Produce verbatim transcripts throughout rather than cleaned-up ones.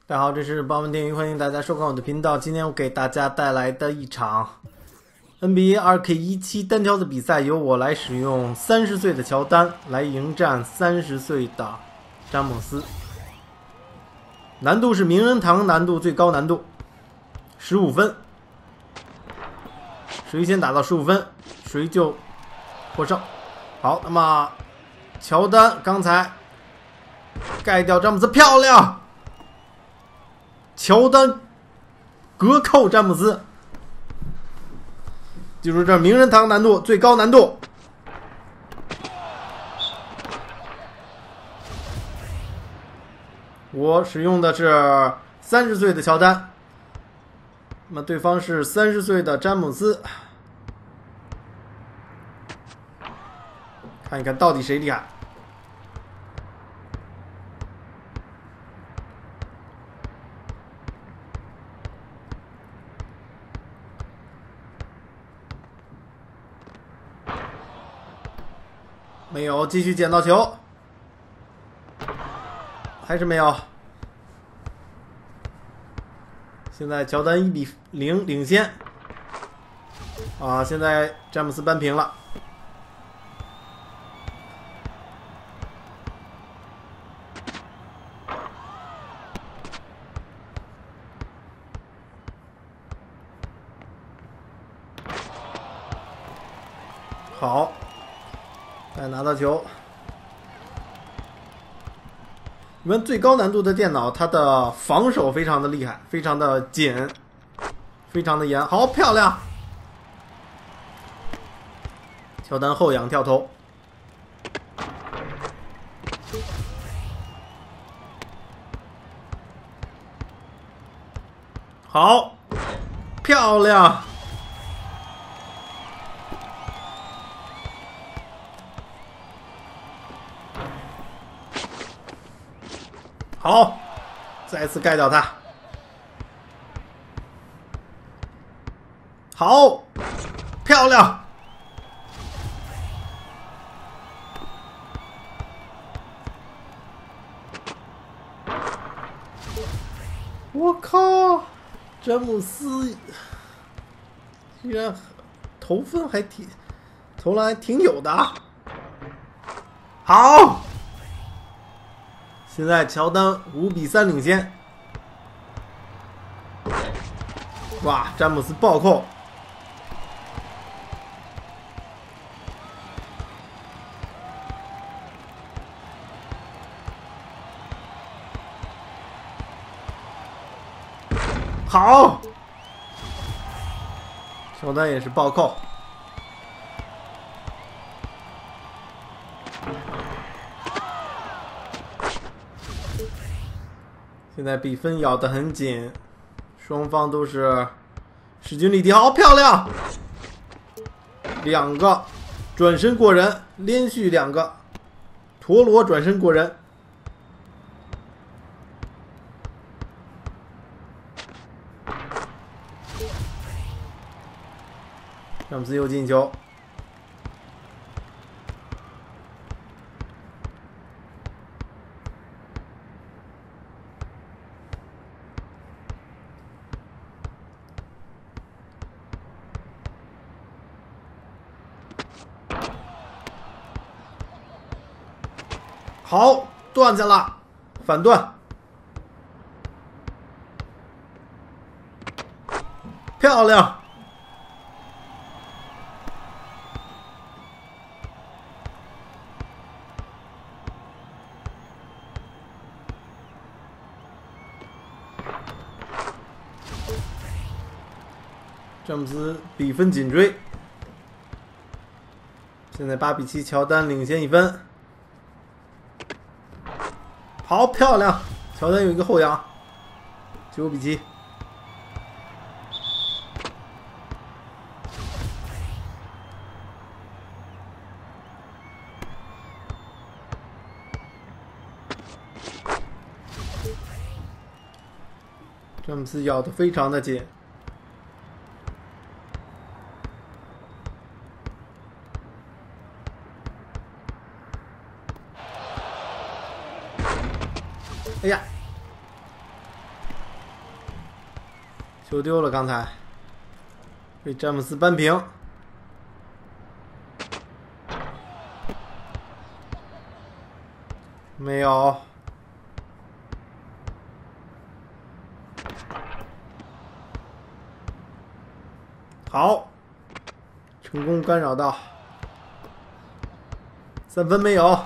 大家好，这是包文电影，欢迎大家收看我的频道。今天我给大家带来的一场 N B A 二 K 十七 单挑的比赛，由我来使用三十岁的乔丹来迎战三十岁的詹姆斯。难度是名人堂难度，最高难度十五分，谁先打到十五分，谁就获胜。好，那么乔丹刚才盖掉詹姆斯，漂亮！乔丹隔扣詹姆斯，记住这名人堂难度，最高难度。我使用的是三十岁的乔丹，那么对方是三十岁的詹姆斯，看一看到底谁厉害。没有，继续捡到球，还是没有。现在乔丹一比零领先，啊，现在詹姆斯扳平了。好。再拿到球，你们最高难度的电脑，它的防守非常的厉害，非常的紧，非常的严。好，漂亮！乔丹后仰跳投，好，漂亮！好，再次盖掉他。好，漂亮！我靠，詹姆斯居然投分还挺，投篮还挺有的。好。现在乔丹五比三领先，哇！詹姆斯暴扣，好！乔丹也是暴扣。现在比分咬得很紧，双方都是势均力敌。好，漂亮！两个转身过人，连续两个陀螺转身过人。詹姆斯又进球。好，断下了，反断，漂亮！詹姆斯比分紧追，现在八比七，乔丹领先一分。好，漂亮！乔丹有一个后仰，九比七。詹姆斯咬得非常的紧。哎呀， 球丢了，刚才被詹姆斯扳平。没有。好，成功干扰到。三分没有。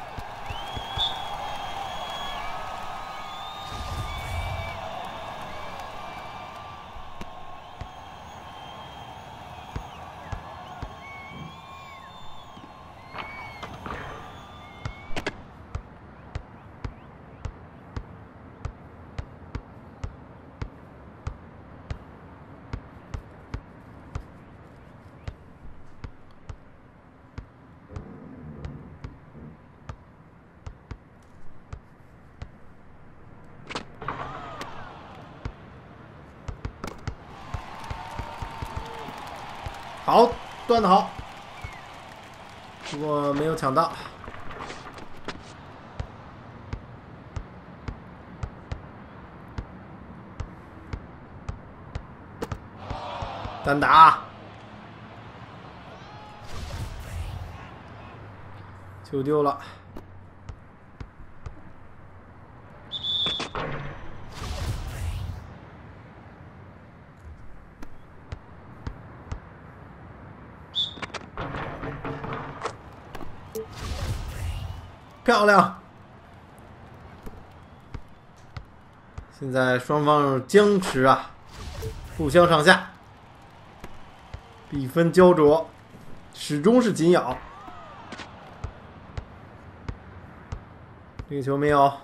好，断得好，不过没有抢到。单打，球丢了。漂亮！现在双方僵持啊，不相上下，比分焦灼，始终是紧咬。这个球没有。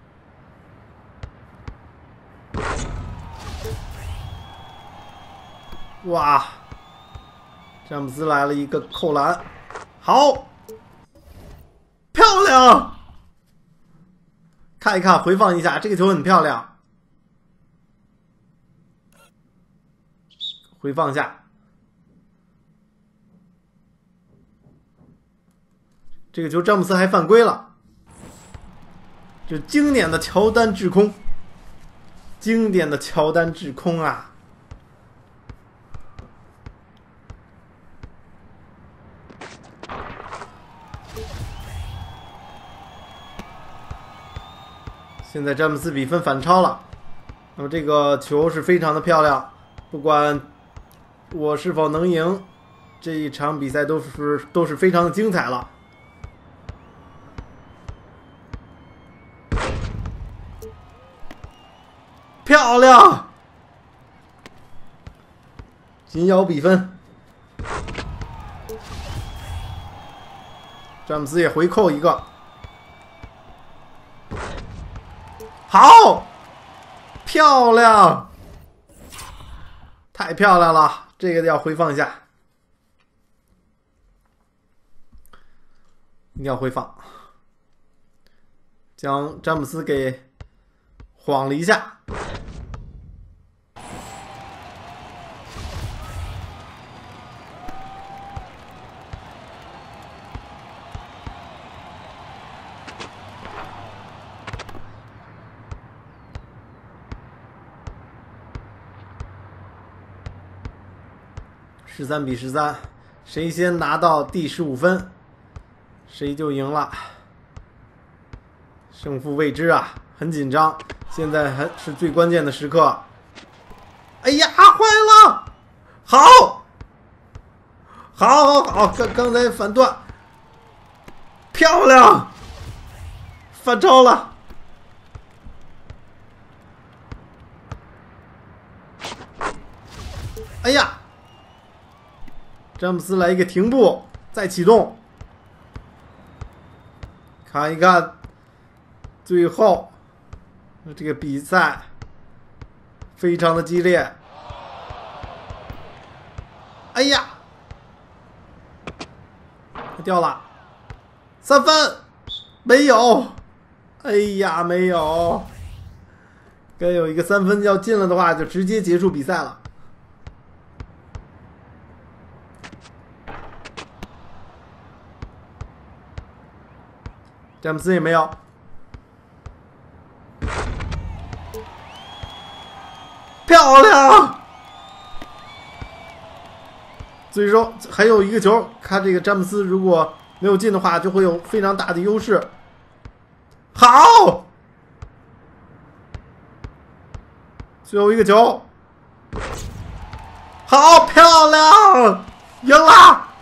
哇！詹姆斯来了一个扣篮，好！漂亮！看一看，回放一下，这个球很漂亮。回放一下，这个球詹姆斯还犯规了，就经典的乔丹制空，经典的乔丹制空啊！现在詹姆斯比分反超了，那么这个球是非常的漂亮，不管我是否能赢，这一场比赛都是都是非常的精彩了。漂亮，紧咬比分，詹姆斯也回扣一个。好，漂亮，太漂亮了！这个要回放一下，一定要回放，将詹姆斯给晃了一下。十三比十三，谁先拿到第十五分，谁就赢了。胜负未知啊，很紧张。现在还是最关键的时刻。哎呀，坏了！好，好，好，好，刚刚才反断，漂亮，反超了。哎呀！詹姆斯来一个停步，再启动，看一看，最后这个比赛非常的激烈。哎呀，掉了，三分没有，哎呀，没有，该有一个三分要进了的话，就直接结束比赛了。詹姆斯也没有。 漂亮！所以说还有一个球，看这个詹姆斯如果没有进的话，就会有非常大的优势。好，最后一个球，好漂亮，赢了！